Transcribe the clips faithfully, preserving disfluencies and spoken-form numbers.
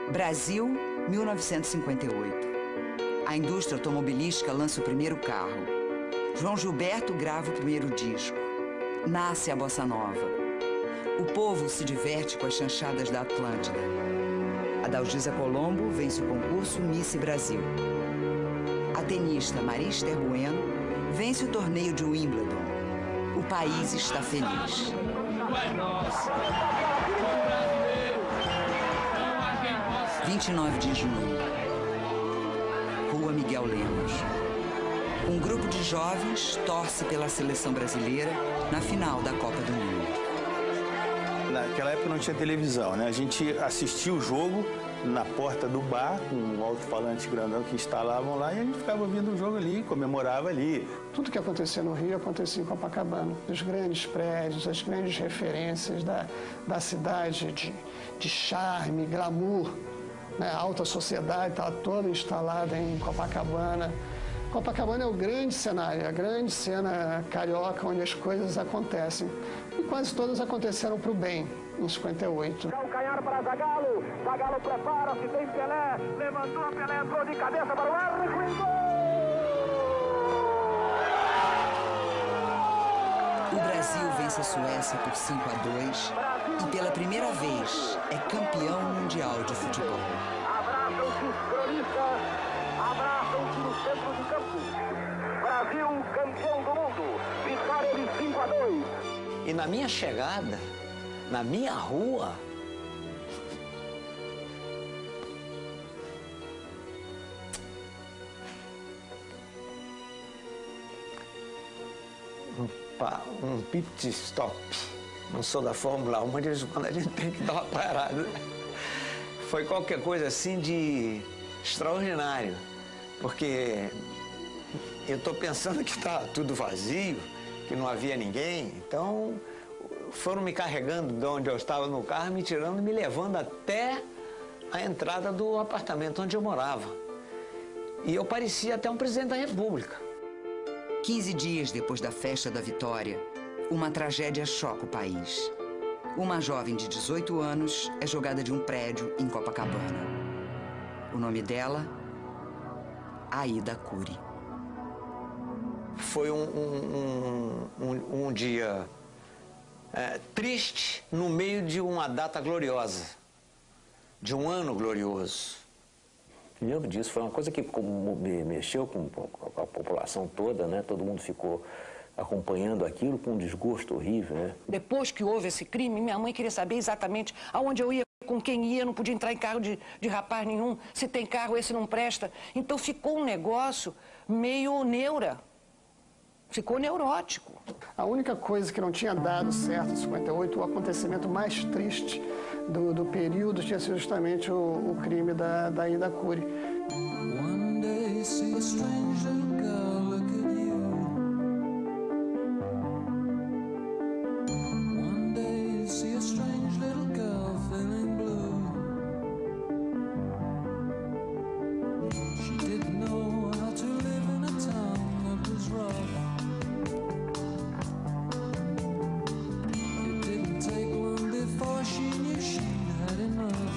Brasil, mil novecentos e cinquenta e oito. A indústria automobilística lança o primeiro carro. João Gilberto grava o primeiro disco. Nasce a bossa nova. O povo se diverte com as chanchadas da Atlântida. A Dalgisa Colombo vence o concurso Miss Brasil. A tenista Maria Esther Bueno vence o torneio de Wimbledon. O país está feliz. vinte e nove de junho. Rua Miguel Lemos. Um grupo de jovens torce pela seleção brasileira na final da Copa do Mundo. Naquela época não tinha televisão, né? A gente assistia o jogo na porta do bar, com um alto-falante grandão que instalavam lá, e a gente ficava ouvindo o jogo ali, comemorava ali. Tudo que acontecia no Rio acontecia em Copacabana. Os grandes prédios, as grandes referências da, da cidade de, de charme, glamour, né? A alta sociedade estava toda instalada em Copacabana. Copacabana é o grande cenário, a grande cena carioca onde as coisas acontecem. E quase todas aconteceram para o bem, em cinquenta e oito. Calcanhar para Zagallo, Zagallo prepara-se, tem Pelé, levantou, Pelé entrou de cabeça para o Henrique, O Brasil vence a Suécia por cinco a dois e pela primeira vez é campeão mundial de futebol. Abraçam-se os cronistas, abraçam-se no centro de campo. Brasil campeão do mundo, vitória de cinco a dois. E na minha chegada, na minha rua, um, um pit stop. Não sou da Fórmula um, mas de vez em quando a gente tem que dar uma parada. Foi qualquer coisa assim de extraordinário, porque eu estou pensando que está tudo vazio, que não havia ninguém, então foram me carregando de onde eu estava no carro, me tirando e me levando até a entrada do apartamento onde eu morava. E eu parecia até um presidente da República. quinze dias depois da festa da vitória, uma tragédia choca o país. Uma jovem de dezoito anos é jogada de um prédio em Copacabana. O nome dela, Aida Cury. Foi um, um, um, um, um dia é, triste no meio de uma data gloriosa, de um ano glorioso. Me lembro disso, foi uma coisa que me mexeu com a população toda, né? Todo mundo ficou acompanhando aquilo com um desgosto horrível, né? Depois que houve esse crime, minha mãe queria saber exatamente aonde eu ia, com quem ia, não podia entrar em carro de, de rapaz nenhum, se tem carro, esse não presta. Então ficou um negócio meio neura, ficou neurótico. A única coisa que não tinha dado certo em cinquenta e oito, o acontecimento mais triste do, do período tinha sido justamente o, o crime da, da Aida Cury. One day, see a strange little girl look at you. One day, see a strange little girl feeling blue. She didn't know how to live in a town that was rough. It didn't take long before she knew she'd had enough.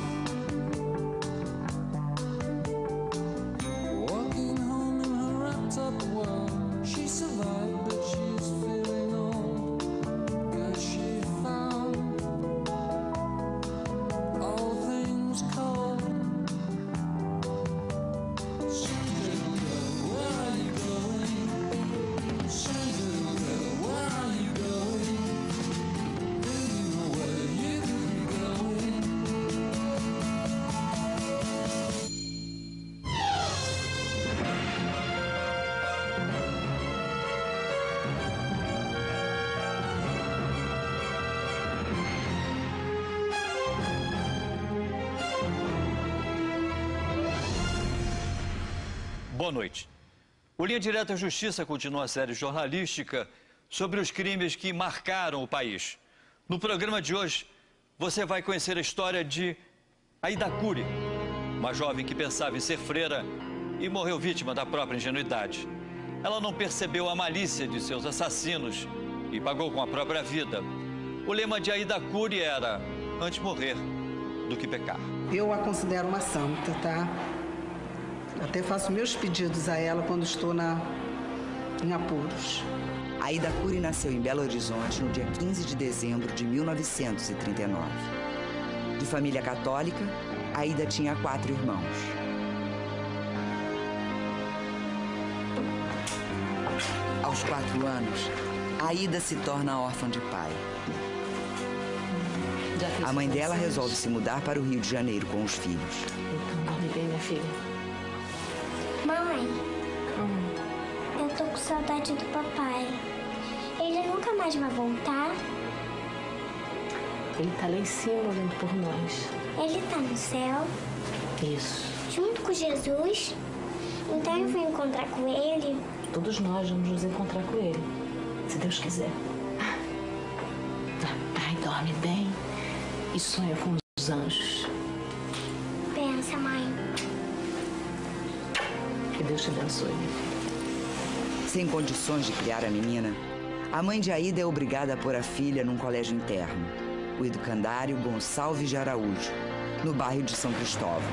Walking home in her wrapped-up world, she survived, but she's feeling old, 'cause she found all things cold. Strange little girl, where are you going? Strange little girl, where are you going? Do you know where you could be going? Boa noite. O Linha Direta à Justiça continua a série jornalística sobre os crimes que marcaram o país. No programa de hoje, você vai conhecer a história de Aida Cury, uma jovem que pensava em ser freira e morreu vítima da própria ingenuidade. Ela não percebeu a malícia de seus assassinos e pagou com a própria vida. O lema de Aida Cury era, antes morrer do que pecar. Eu a considero uma santa, tá? Até faço meus pedidos a ela quando estou na, em apuros. Aida Cury nasceu em Belo Horizonte no dia quinze de dezembro de mil novecentos e trinta e nove. De família católica, Aida tinha quatro irmãos. Aos quatro anos, Aida se torna órfã de pai. A mãe dela resolve se mudar para o Rio de Janeiro com os filhos. Então, dorme bem, minha filha. Mãe, hum. eu tô com saudade do papai. Ele nunca mais vai voltar? Ele tá lá em cima olhando por nós. Ele tá no céu? Isso. Junto com Jesus? Então eu vou encontrar com ele? Todos nós vamos nos encontrar com ele, se Deus quiser. Ai, dorme bem e sonha com os anjos. Pensa, mãe. Que Deus te abençoe. Sem condições de criar a menina, a mãe de Aida é obrigada a pôr a filha num colégio interno, o Educandário Gonçalves de Araújo, no bairro de São Cristóvão.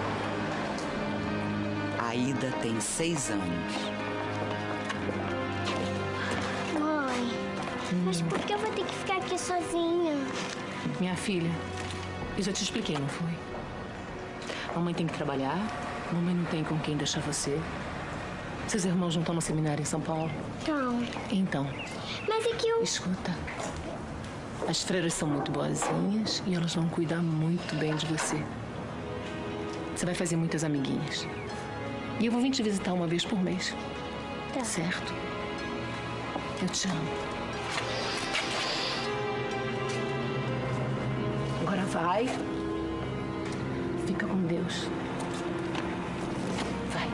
Aida tem seis anos. Mãe, hum. mas por que eu vou ter que ficar aqui sozinha? Minha filha, eu já te expliquei, não foi? Mamãe tem que trabalhar, mamãe não tem com quem deixar você. Seus irmãos não estão no seminário em São Paulo? Não. Então. Mas é que eu... Escuta. As freiras são muito boazinhas e elas vão cuidar muito bem de você. Você vai fazer muitas amiguinhas. E eu vou vir te visitar uma vez por mês. Tá. Certo? Eu te amo. Agora vai. Fica com Deus. Vai.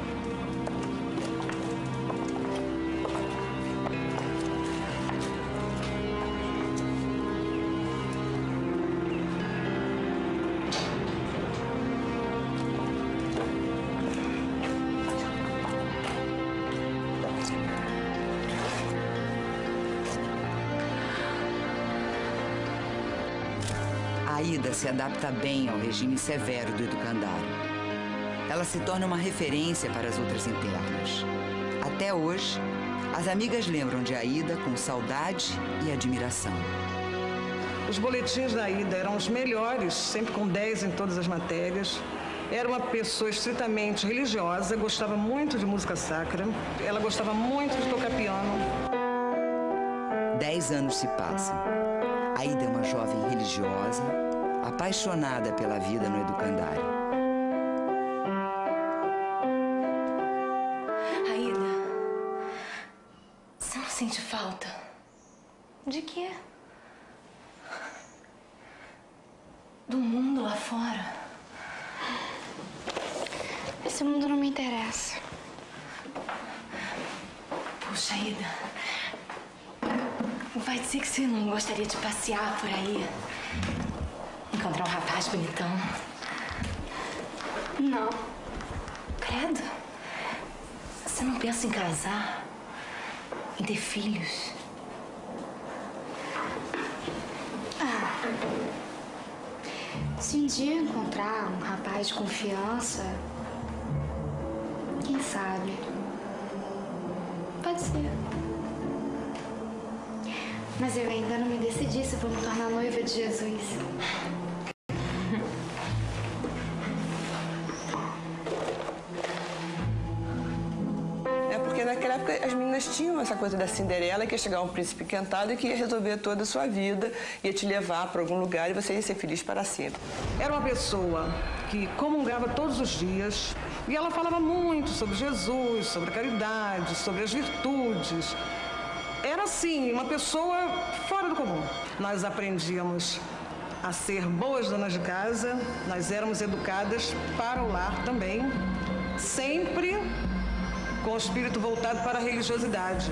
Aida se adapta bem ao regime severo do educandário. Ela se torna uma referência para as outras internas. Até hoje, as amigas lembram de Aida com saudade e admiração. Os boletins da Aida eram os melhores, sempre com dez em todas as matérias. Era uma pessoa estritamente religiosa, gostava muito de música sacra. Ela gostava muito de tocar piano. Dez anos se passam. Aida é uma jovem religiosa, apaixonada pela vida no educandário. Aida, você não sente falta? De quê? Do mundo lá fora. Esse mundo não me interessa. Puxa, Aida, vai dizer que você não gostaria de passear por aí? Encontrar um rapaz bonitão? Não. Credo. Você não pensa em casar? Em ter filhos? Ah. Se um dia eu encontrar um rapaz de confiança, quem sabe? Pode ser. Mas eu ainda não me decidi se vou me tornar noiva de Jesus. É porque naquela época as meninas tinham essa coisa da Cinderela, que ia chegar um príncipe encantado e que ia resolver toda a sua vida, ia te levar para algum lugar e você ia ser feliz para sempre. Era uma pessoa que comungava todos os dias e ela falava muito sobre Jesus, sobre a caridade, sobre as virtudes. Era, assim, uma pessoa fora do comum. Nós aprendíamos a ser boas donas de casa, nós éramos educadas para o lar também, sempre com o espírito voltado para a religiosidade.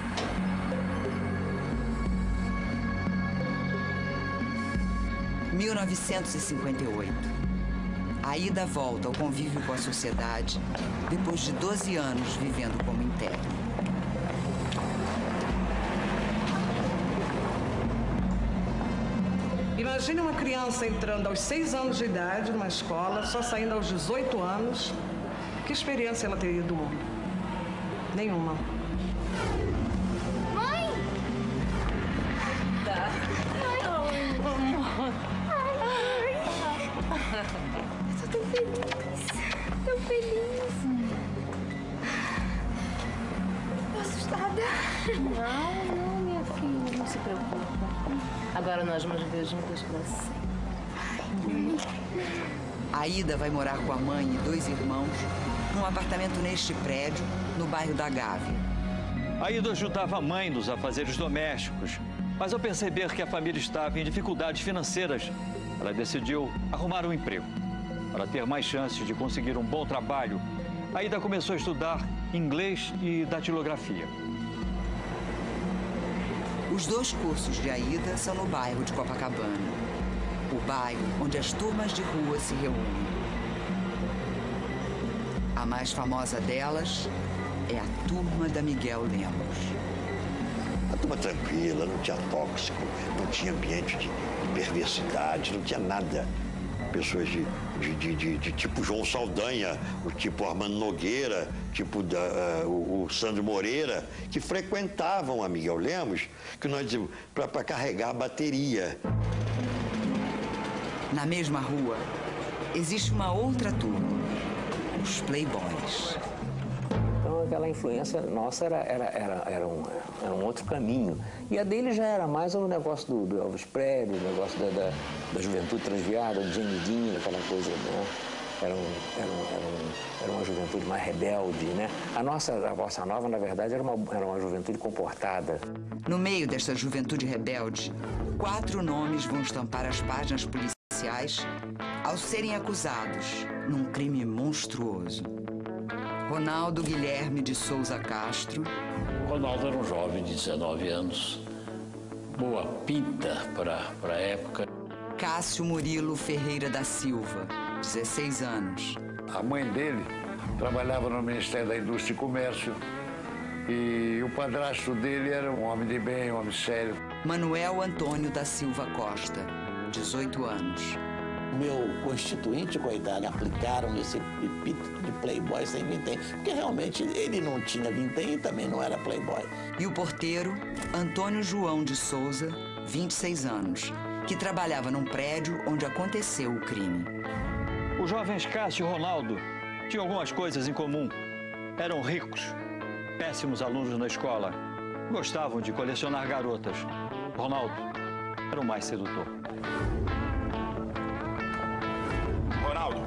mil novecentos e cinquenta e oito. Aida volta ao convívio com a sociedade depois de doze anos vivendo como interna. Imagine uma criança entrando aos seis anos de idade numa escola, só saindo aos dezoito anos. Que experiência ela teria do mundo? Nenhuma. Mãe! Tá. Mãe! Amor. Eu tô tão feliz. Tão feliz. Tô assustada. Não, não, minha filha, não se preocupe. Agora nós vamos viver juntas pra sempre. Aida vai morar com a mãe e dois irmãos num apartamento neste prédio, no bairro da Gávea. Aida ajudava a mãe nos afazeres domésticos, mas ao perceber que a família estava em dificuldades financeiras, ela decidiu arrumar um emprego. Para ter mais chances de conseguir um bom trabalho, Aida começou a estudar inglês e datilografia. Os dois cursos de Aida são no bairro de Copacabana, o bairro onde as turmas de rua se reúnem. A mais famosa delas é a turma da Miguel Lemos. A turma tranquila, não tinha tóxico, não tinha ambiente de perversidade, não tinha nada. Pessoas de, de, de, de, de tipo João Saldanha, o tipo Armando Nogueira, tipo da, uh, o, o Sandro Moreira, que frequentavam a Miguel Lemos, que nós dizíamos, para carregar a bateria. Na mesma rua, existe uma outra turma, os playboys. Então, aquela influência nossa era, era, era, era, um, era um outro caminho. E a dele já era mais o negócio do, do Elvis Presley, o negócio da, da, da juventude transviada, do James Dean, aquela coisa, né? Era, um, era, um, era, um, era uma juventude mais rebelde, né? A nossa, a Bossa Nova, na verdade, era uma, era uma juventude comportada. No meio desta juventude rebelde, quatro nomes vão estampar as páginas policiais ao serem acusados num crime monstruoso. Ronaldo Guilherme de Souza Castro. Ronaldo era um jovem de dezenove anos, boa pinta para a época. Cássio Murilo Ferreira da Silva, dezesseis anos. A mãe dele trabalhava no Ministério da Indústria e Comércio e o padrasto dele era um homem de bem, um homem sério. Manuel Antônio da Silva Costa, dezoito anos. Meu constituinte, coitado, aplicaram esse epíteto de playboy sem vintém, porque realmente ele não tinha vintém e também não era playboy. E o porteiro, Antônio João de Souza, vinte e seis anos, que trabalhava num prédio onde aconteceu o crime. Os jovens Cássio e Ronaldo tinham algumas coisas em comum. Eram ricos, péssimos alunos na escola, gostavam de colecionar garotas. Ronaldo era o mais sedutor. Ronaldo.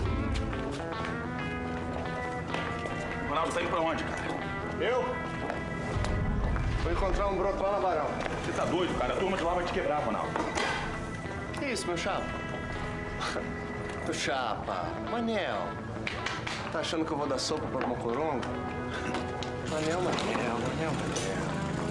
Ronaldo, tá indo pra onde, cara? Eu? Vou encontrar um broto lá na Barão. Você tá doido, cara? A turma de lá vai te quebrar, Ronaldo. Que isso, meu chapa? Tu chapa. Manel. Tá achando que eu vou dar sopa pra uma coronga? Manel, Manel, Manel, Manel.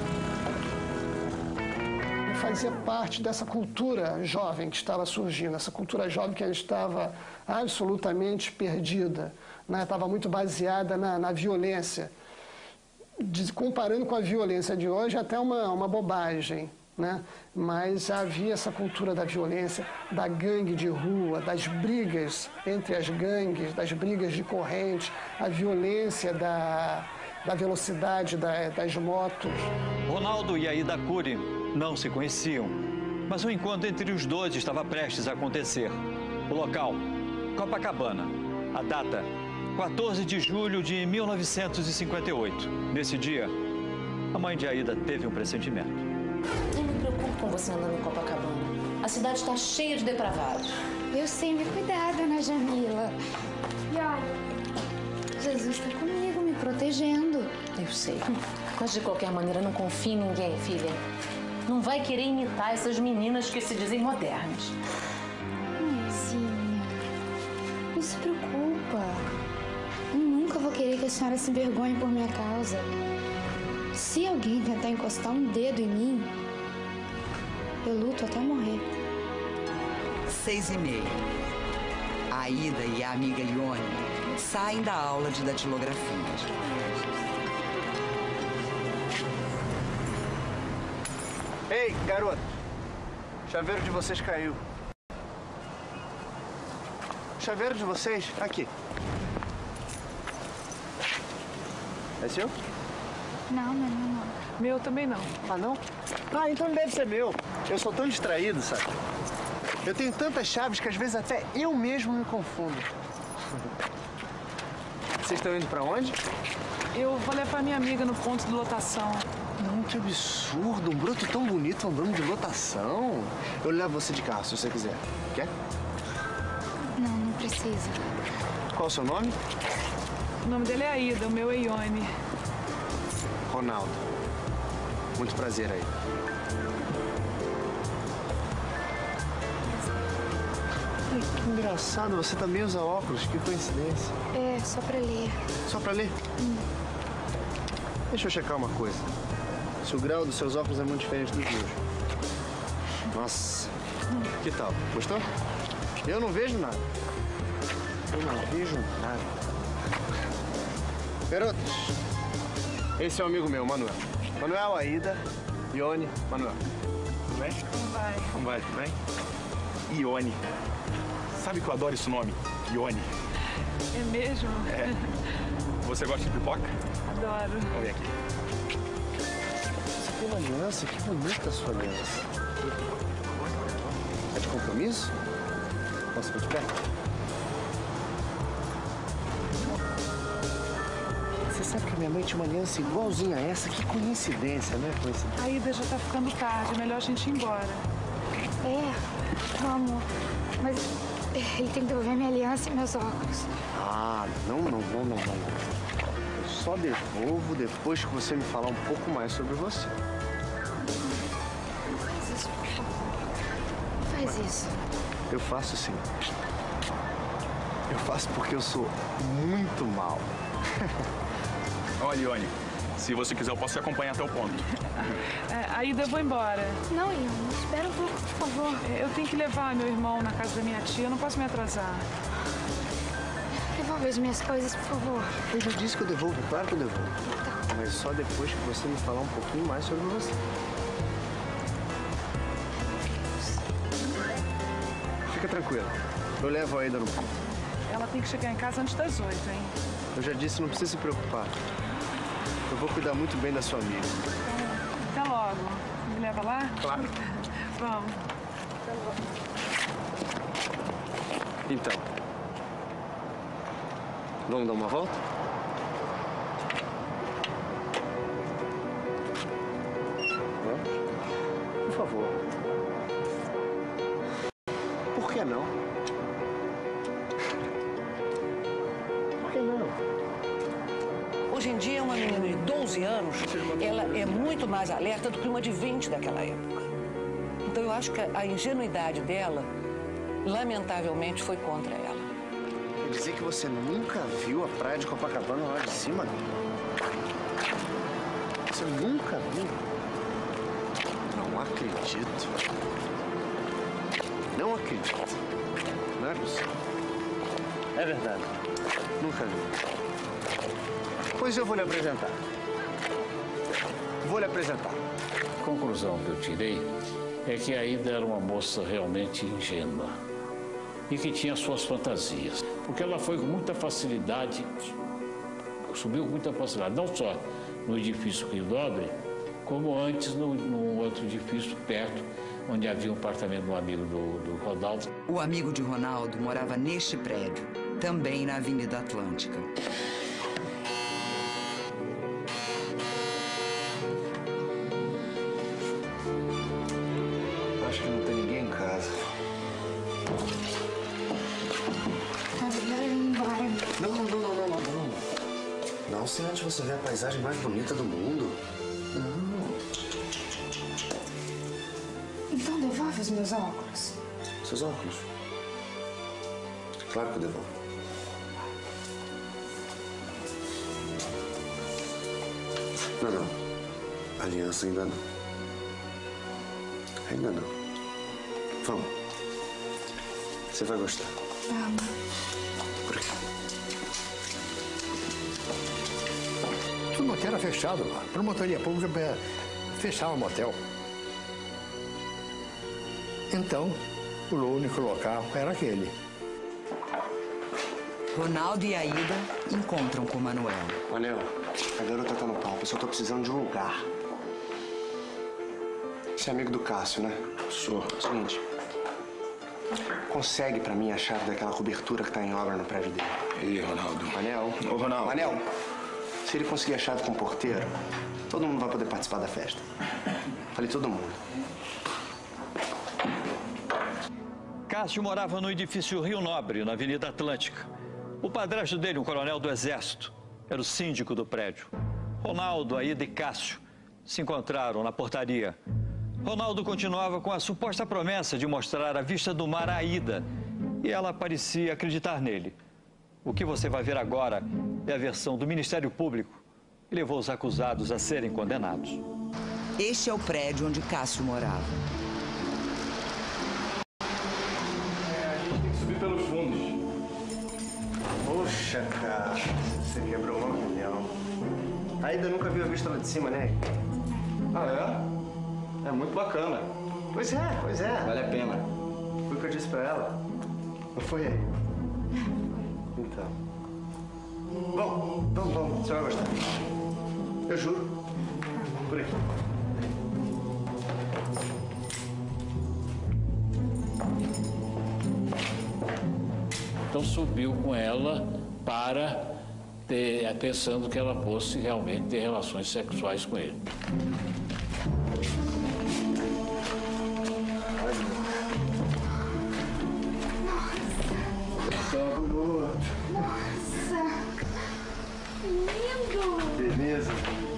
Fazia parte dessa cultura jovem que estava surgindo, essa cultura jovem que estava absolutamente perdida, né? Estava muito baseada na, na violência. De, comparando com a violência de hoje, até uma, uma bobagem, né? Mas havia essa cultura da violência, da gangue de rua, das brigas entre as gangues, das brigas de corrente, a violência da, da velocidade da, das motos. Ronaldo e Aida Cury não se conheciam, mas o encontro entre os dois estava prestes a acontecer. O local, Copacabana. A data, quatorze de julho de mil novecentos e cinquenta e oito. Nesse dia, a mãe de Aida teve um pressentimento. Eu me preocupo com você andando em Copacabana. A cidade está cheia de depravados. Eu sei me cuidar, dona Jamila. E olha, Jesus está comigo, me protegendo. Eu sei. Mas de qualquer maneira, não confie em ninguém, filha. Não vai querer imitar essas meninas que se dizem modernas. Mãezinha, não se preocupa. Eu nunca vou querer que a senhora se envergonhe por minha causa. Se alguém tentar encostar um dedo em mim, eu luto até morrer. Seis e meia. A Aida e a amiga Ione saem da aula de datilografia. Ei, garoto. chaveiro de vocês caiu. O chaveiro de vocês, aqui. É seu? Não, não é meu não. Meu também não. Ah, não? Ah, então ele deve ser meu. Eu sou tão distraído, sabe? Eu tenho tantas chaves que às vezes até eu mesmo me confundo. Vocês estão indo pra onde? Eu vou levar minha amiga no ponto de lotação. Não, que absurdo. Um broto tão bonito andando de lotação. Eu levo você de carro, se você quiser. Quer? Não, não precisa. Qual o seu nome? O nome dele é Aida, o meu é Ione. Ronaldo. Muito prazer aí. Ai, que engraçado, você também usa óculos, que coincidência. É, só pra ler. Só pra ler? Hum. Deixa eu checar uma coisa. Se o grau dos seus óculos é muito diferente dos meus. Nossa, que tal? Gostou? Eu não vejo nada. Eu não vejo nada. Garotos, esse é um amigo meu, Manuel. Manuel, Aida, Ione, Manuel. Tudo bem? Como vai? Como vai, tudo bem? Ione. Sabe que eu adoro esse nome? Ione. É mesmo? É. Você gosta de pipoca? Adoro. Vamos ver aqui. Você tem uma aliança? Que bonita a sua aliança. É de compromisso? Posso ficar de pé? Você sabe que minha mãe tinha uma aliança igualzinha a essa? Que coincidência, né? Coincidência. A Ida já tá ficando tarde, é melhor a gente ir embora. É, vamos. Mas ele tem que devolver minha aliança e meus óculos. Ah, não, não, não, não, não. Eu só devolvo depois que você me falar um pouco mais sobre você. Faz isso, por favor. Faz isso. Eu faço sim. Eu faço porque eu sou muito mal. Olha, Ione, se você quiser, eu posso te acompanhar até o ponto. É, a Ida, eu vou embora. Não, Ione, espera um pouco, por favor. Eu tenho que levar meu irmão na casa da minha tia, eu não posso me atrasar. Devolve as minhas coisas, por favor. Eu já disse que eu devolvo, claro que eu devolvo. Mas só depois que você me falar um pouquinho mais sobre você. Fica tranquilo. Eu levo a Aida no ponto. Ela tem que chegar em casa antes das oito, hein? Eu já disse, não precisa se preocupar. Eu vou cuidar muito bem da sua amiga. Então, até logo. Me leva lá? Claro. Vamos. Até logo. Então, vamos dar uma volta? Vamos? Por favor. Por que não? Por que não? Hoje em dia, uma menina de doze anos, ela é muito mais alerta do que uma de vinte daquela época. Então, eu acho que a ingenuidade dela, lamentavelmente, foi contra ela. Quer dizer que você nunca viu a praia de Copacabana lá de cima? Você nunca viu? Não acredito. Não acredito. Não é possível. É verdade. Nunca vi. Pois eu vou lhe apresentar. Vou lhe apresentar. A conclusão que eu tirei é que a Aida era uma moça realmente ingênua e que tinha suas fantasias. Porque ela foi com muita facilidade, subiu com muita facilidade, não só no edifício Rio Dobre, como antes no, no outro edifício perto, onde havia um apartamento do amigo do, do Ronaldo. O amigo de Ronaldo morava neste prédio, também na Avenida Atlântica. Acho que não tem ninguém em casa. Tá melhor eu ir embora. Não, não, não, não, não, não. Não, se antes você vê a paisagem mais bonita do mundo. Não. Então devolve os meus óculos. Seus óculos? Claro que eu devolvo. Não, não. Aliança ainda não. Ainda não. Vamos. Você vai gostar. Vamos. Por aqui. O motel era fechado lá. A promotoria pública fechava o motel. Então, o único local era aquele. Ronaldo e Aida encontram com Manuel. Manel, a garota tá no palco, eu só tô precisando de um lugar. Você é amigo do Cássio, né? Sou. Seguinte, consegue pra mim a chave daquela cobertura que tá em obra no prédio dele. E aí, Ronaldo? Manel? Ô, Ronaldo. Manel, se ele conseguir a chave com o porteiro, todo mundo vai poder participar da festa. Falei todo mundo. Cássio morava no edifício Rio Nobre, na Avenida Atlântica. O padrasto dele, um coronel do Exército, era o síndico do prédio. Ronaldo, Aida e Cássio se encontraram na portaria. Ronaldo continuava com a suposta promessa de mostrar a vista do mar a Aida, e ela parecia acreditar nele. O que você vai ver agora é a versão do Ministério Público que levou os acusados a serem condenados. Este é o prédio onde Cássio morava. É, a gente tem que subir pelos fundos. Poxa, cara, você quebrou uma opinião. A Aida nunca viu a vista lá de cima, né? Ah, é? É muito bacana. Pois é, pois é. Vale a pena. Foi o que eu disse pra ela. Não foi aí? Então. Bom, vamos, vamos. Você vai gostar. Eu juro. Por aqui. Então subiu com ela para ter, pensando que ela fosse realmente ter relações sexuais com ele. Nossa! Lindo! Beleza.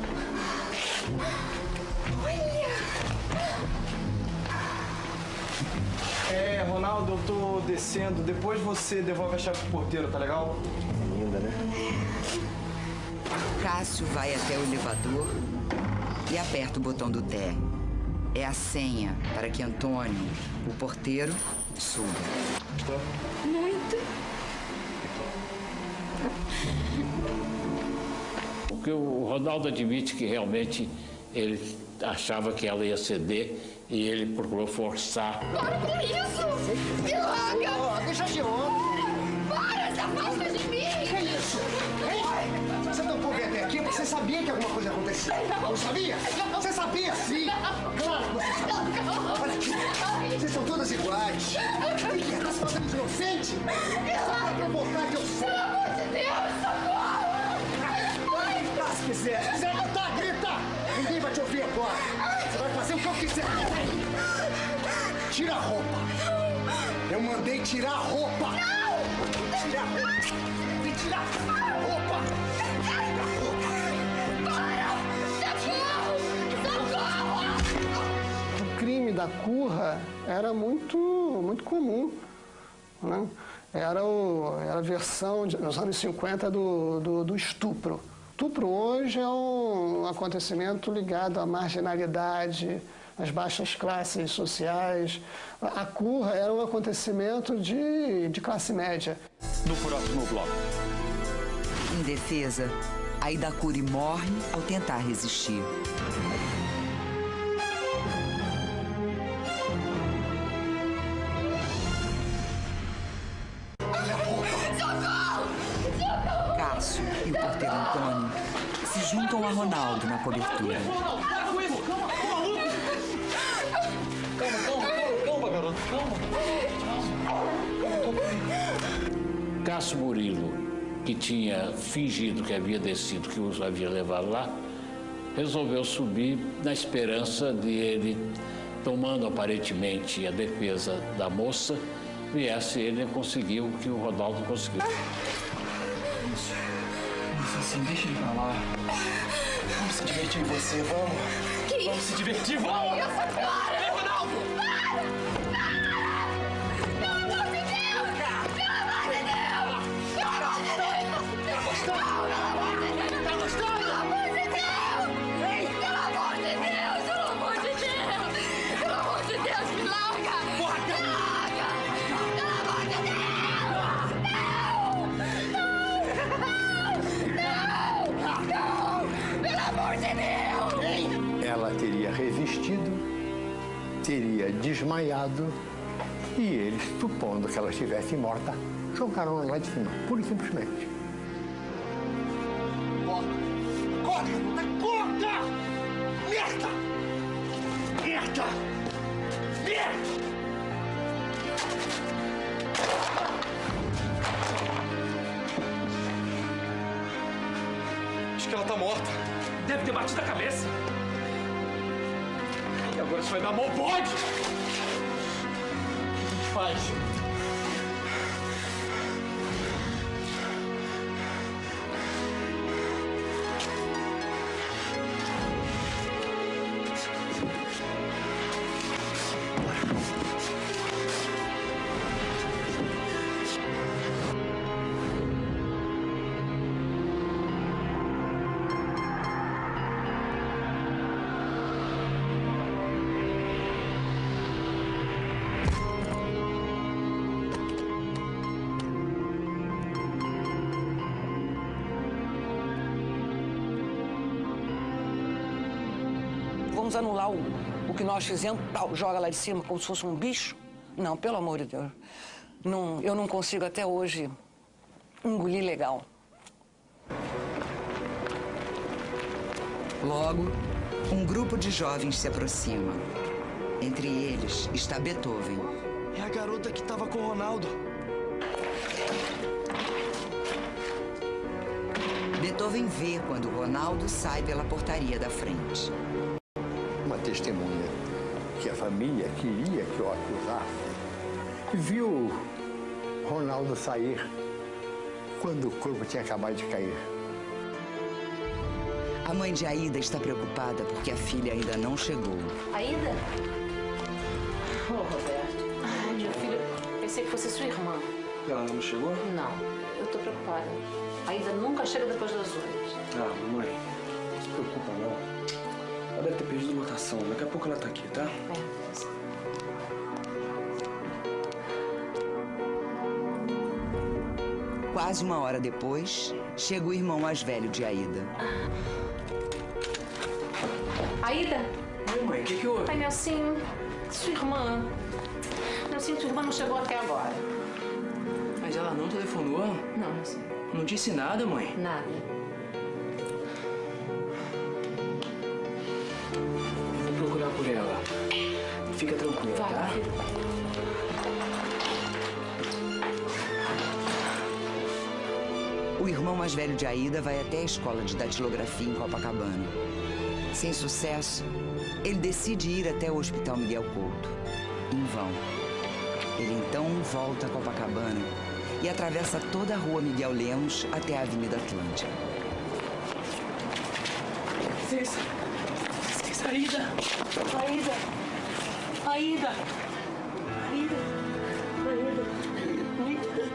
É, Ronaldo, eu tô descendo. Depois você devolve a chave pro porteiro, tá legal? Linda, né? Cássio vai até o elevador e aperta o botão do térreo. É a senha para que Antônio, o porteiro, suba. Muito. Porque o Ronaldo admite que realmente ele achava que ela ia ceder e ele procurou forçar. Para com isso! Me larga! Oh, deixa de homem! Para, se afasta de mim! Que isso? Hein? Você topou vir até aqui porque você sabia que alguma coisa ia acontecer. Não, não sabia? Não. Você sabia sim! Claro que você sabia! Não. Olha aqui! Vocês são todas iguais! O que é? Tá se fazendo de inocente? Me larga! Vou botar que eu sei! Pelo amor de Deus, socorro! Vai gritar se quiser! Se quiser gritar, grita! Ninguém vai te ouvir agora! Você vai fazer o que eu quiser! Tira a roupa! Eu mandei tirar a roupa! Não! Tira a roupa! Tem que tirar a roupa! Tira a roupa! Para! Socorro! Socorro! O crime da curra era muito, muito comum, né? Era, o, era a versão, de, nos anos cinquenta, do, do, do estupro. Estupro hoje é um acontecimento ligado à marginalidade, às baixas classes sociais. A curra era um acontecimento de, de classe média. No próximo bloco. Em defesa, Aida Cury morre ao tentar resistir. Cássio e o porteiro Antônio se juntam a Ronaldo na cobertura. Para com isso! Calma, calma, calma, calma, garoto, calma. Cássio Murilo, que tinha fingido que havia descido, que os havia levado lá, resolveu subir na esperança de ele, tomando aparentemente a defesa da moça, viesse ele e conseguiu o que o Ronaldo conseguiu. Isso. Isso assim, deixa ele pra lá. Vamos se divertir você, vamos. Que vamos isso? se divertir, vamos! Que isso, para! Vem, Ronaldo! Para! Para! Pelo amor de Deus! Pelo amor de Deus! Pelo amor de Deus! Tá gostando? Pelo amor de Deus! Tá gostando? Pelo amor de Deus! Pelo amor de Deus! Pelo amor de Deus! Pelo amor de Deus, me larga! Porra, me larga! Pelo amor de Deus! Não! Não! Não! Pelo amor de Deus! Ela teria resistido teria desmaiado e eles, supondo que ela estivesse morta, jogaram lá de cima, pura e simplesmente. Acorda, garota, acorda! Merda! Merda! Merda! Acho que ela tá morta. Deve ter batido a cabeça. E agora isso vai dar mal bode! O que a gente faz? Vamos anular o, o que nós fizemos, pau, joga lá de cima como se fosse um bicho? Não, pelo amor de Deus. Não, eu não consigo até hoje engolir legal. Logo, um grupo de jovens se aproxima. Entre eles está Beethoven. É a garota que estava com o Ronaldo. Beethoven vê quando Ronaldo sai pela portaria da frente. Uma testemunha que a família queria que o acusasse viu Ronaldo sair quando o corpo tinha acabado de cair. A mãe de Aida está preocupada porque a filha ainda não chegou. Aida? Oh, Roberto. Ai, meu filho, pensei que fosse sua irmã. Ela não chegou? Não, eu tô preocupada. Aida nunca chega depois das oito. Ah, mamãe, não se preocupa não. Ela deve ter perdido lotação. Daqui a pouco ela tá aqui, tá? É. Quase uma hora depois, chega o irmão mais velho de Aida. Aida? Oi, mãe, o que que houve? Ai, Nelsinho, sua irmã. Nelsinho, sua irmã não chegou até agora. Mas ela não telefonou? Não, Nelsinho. Não disse nada, mãe? Nada. Vou procurar por ela. Fica tranquila, Vai, tá? filho. O irmão mais velho de Aida vai até a escola de datilografia em Copacabana. Sem sucesso, ele decide ir até o Hospital Miguel Couto. Em vão. Ele então volta a Copacabana e atravessa toda a rua Miguel Lemos até a Avenida Atlântica. Licença. Licença, Aida. Aida. Aida. Aida. Aida.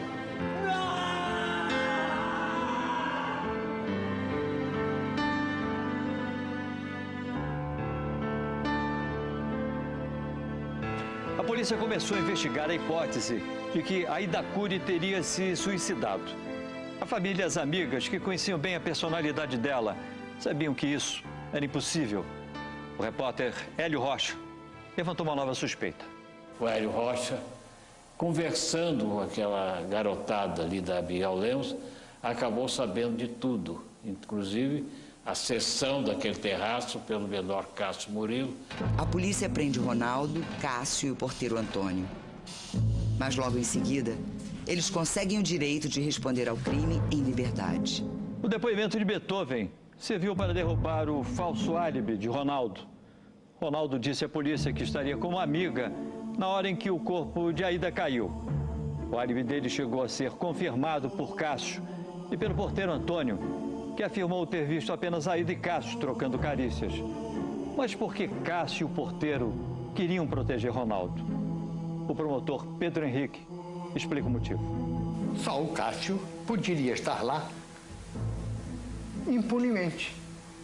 A polícia começou a investigar a hipótese de que Aida Cury teria se suicidado. A família e as amigas, que conheciam bem a personalidade dela, sabiam que isso era impossível. O repórter Hélio Rocha levantou uma nova suspeita. O Hélio Rocha, conversando com aquela garotada ali da Miguel Lemos, acabou sabendo de tudo, inclusive a cessão daquele terraço pelo menor Cássio Murilo. A polícia prende Ronaldo, Cássio e o porteiro Antônio. Mas logo em seguida, eles conseguem o direito de responder ao crime em liberdade. O depoimento de Beethoven serviu para derrubar o falso álibi de Ronaldo. Ronaldo disse à polícia que estaria como amiga na hora em que o corpo de Aida caiu. O álibi dele chegou a ser confirmado por Cássio e pelo porteiro Antônio, que afirmou ter visto apenas Aida e Cássio trocando carícias. Mas por que Cássio e o porteiro queriam proteger Ronaldo? O promotor Pedro Henrique explica o motivo. Só o Cássio poderia estar lá impunemente.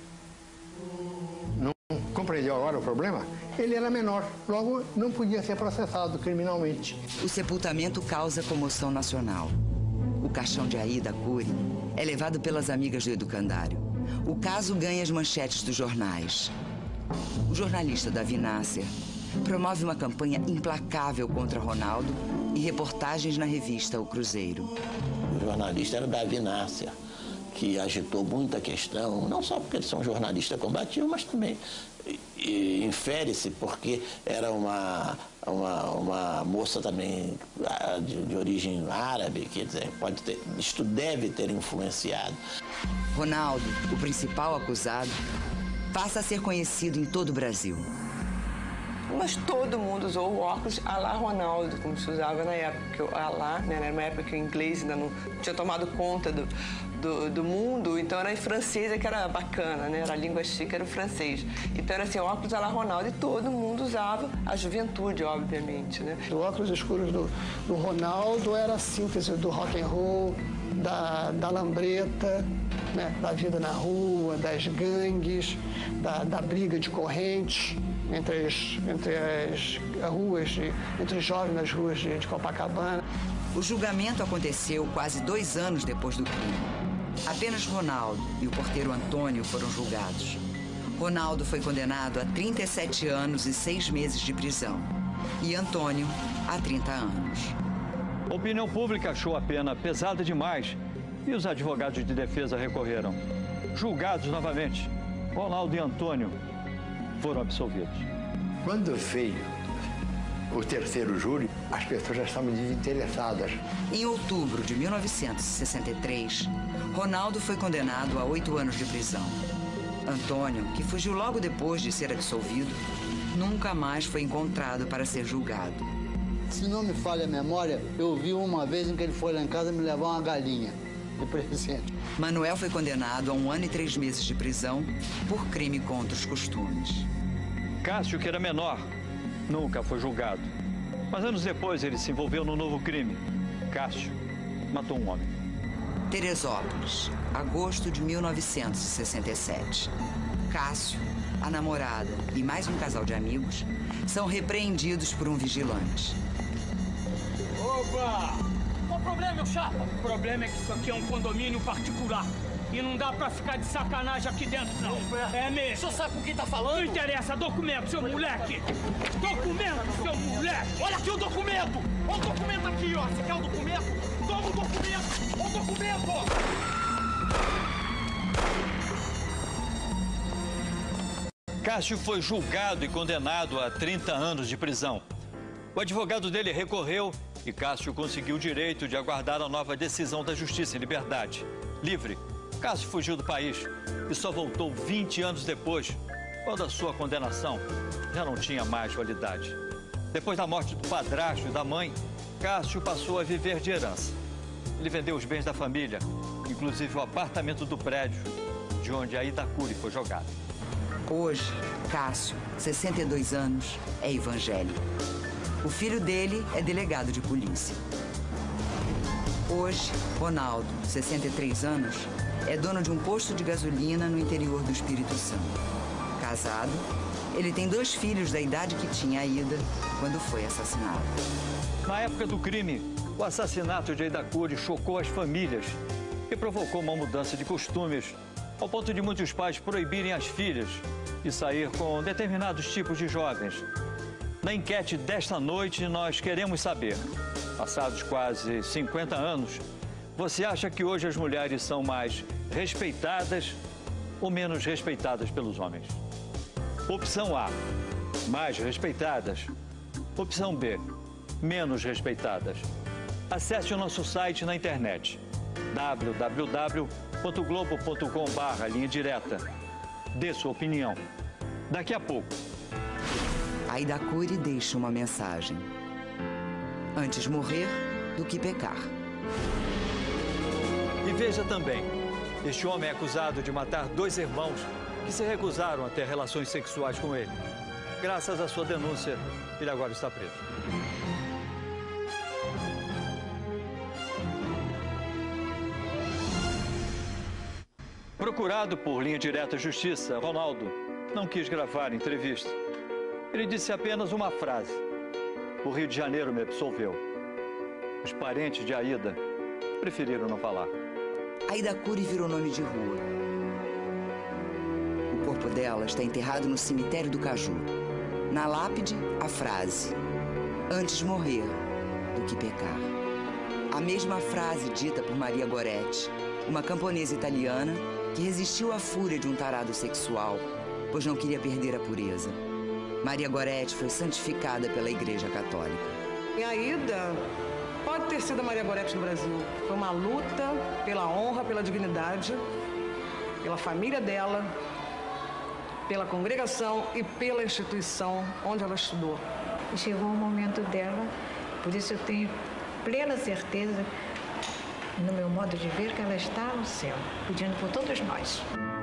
Não compreendeu agora o problema? Ele era menor, logo não podia ser processado criminalmente. O sepultamento causa comoção nacional. O caixão de Aida Cury é levado pelas amigas do educandário. O caso ganha as manchetes dos jornais. O jornalista Davi Nasser promove uma campanha implacável contra Ronaldo e reportagens na revista O Cruzeiro. O jornalista era Davi Nácia, que agitou muito a questão, não só porque eles são jornalistas combativos, mas também infere-se porque era uma, uma, uma moça também de, de origem árabe, quer dizer, pode ter, isto deve ter influenciado. Ronaldo, o principal acusado, passa a ser conhecido em todo o Brasil. Mas todo mundo usou o óculos à la Ronaldo, como se usava na época. Porque o à la, né, era uma época que o inglês ainda não tinha tomado conta do, do, do mundo, então era em francês que era bacana, né? Era a língua chique, era o francês. Então era assim, óculos à la Ronaldo, e todo mundo usava, a juventude, obviamente, né? O óculos escuros do, do Ronaldo era a síntese do rock and roll, da, da lambreta, né? Da vida na rua, das gangues, da, da briga de correntes entre as, entre as ruas, de, entre os jovens nas ruas de, de Copacabana. O julgamento aconteceu quase dois anos depois do crime. Apenas Ronaldo e o porteiro Antônio foram julgados. Ronaldo foi condenado a trinta e sete anos e seis meses de prisão e Antônio a trinta anos. A opinião pública achou a pena pesada demais e os advogados de defesa recorreram. Julgados novamente, Ronaldo e Antônio foram absolvidos. Quando veio o terceiro júri, as pessoas já estavam desinteressadas. Em outubro de mil novecentos e sessenta e três, Ronaldo foi condenado a oito anos de prisão. Antônio, que fugiu logo depois de ser absolvido, nunca mais foi encontrado para ser julgado. Se não me falha a memória, eu vi uma vez em que ele foi lá em casa me levar uma galinha de presente. Manuel foi condenado a um ano e três meses de prisão por crime contra os costumes. Cássio, que era menor, nunca foi julgado. Mas anos depois ele se envolveu num novo crime. Cássio matou um homem. Teresópolis, agosto de mil novecentos e sessenta e sete. Cássio, a namorada e mais um casal de amigos são repreendidos por um vigilante. Opa! Qual o problema, meu chapa? O problema é que isso aqui é um condomínio particular. E não dá pra ficar de sacanagem aqui dentro, não. É mesmo. O senhor sabe com quem tá falando? Não interessa. Documento, seu moleque. Documento, seu moleque. Olha aqui o documento. Olha o documento aqui, ó. Você quer o documento? Toma o documento. Olha o documento. Cássio foi julgado e condenado a trinta anos de prisão. O advogado dele recorreu e Cássio conseguiu o direito de aguardar a nova decisão da Justiça em liberdade. Livre, Cássio fugiu do país e só voltou vinte anos depois, quando a sua condenação já não tinha mais validade. Depois da morte do padrasto e da mãe, Cássio passou a viver de herança. Ele vendeu os bens da família, inclusive o apartamento do prédio, de onde a Ida Cury foi jogada. Hoje, Cássio, sessenta e dois anos, é evangélico. O filho dele é delegado de polícia. Hoje, Ronaldo, sessenta e três anos, é dono de um posto de gasolina no interior do Espírito Santo. Casado, ele tem dois filhos da idade que tinha a Ida quando foi assassinado. Na época do crime, o assassinato de Ida Cury chocou as famílias e provocou uma mudança de costumes, ao ponto de muitos pais proibirem as filhas de sair com determinados tipos de jovens. Na enquete desta noite, nós queremos saber, passados quase cinquenta anos, você acha que hoje as mulheres são mais respeitadas ou menos respeitadas pelos homens? Opção A, mais respeitadas. Opção B, menos respeitadas. Acesse o nosso site na internet, w w w ponto globo ponto com barra linha direta. Dê sua opinião. Daqui a pouco. A Ida Cury deixa uma mensagem. Antes morrer do que pecar. E veja também, este homem é acusado de matar dois irmãos que se recusaram a ter relações sexuais com ele. Graças à sua denúncia, ele agora está preso. Procurado por Linha Direta Justiça, Ronaldo não quis gravar entrevista. Ele disse apenas uma frase: o Rio de Janeiro me absolveu. Os parentes de Aida preferiram não falar. A Ida Cury virou nome de rua. O corpo dela está enterrado no cemitério do Caju. Na lápide, a frase: antes morrer do que pecar. A mesma frase dita por Maria Goretti, uma camponesa italiana que resistiu à fúria de um tarado sexual, pois não queria perder a pureza. Maria Goretti foi santificada pela Igreja Católica. Minha ida pode ter sido a Maria Goretti no Brasil. Foi uma luta pela honra, pela dignidade, pela família dela, pela congregação e pela instituição onde ela estudou. Chegou o momento dela, por isso eu tenho plena certeza, no meu modo de ver, que ela está no céu, pedindo por todos nós.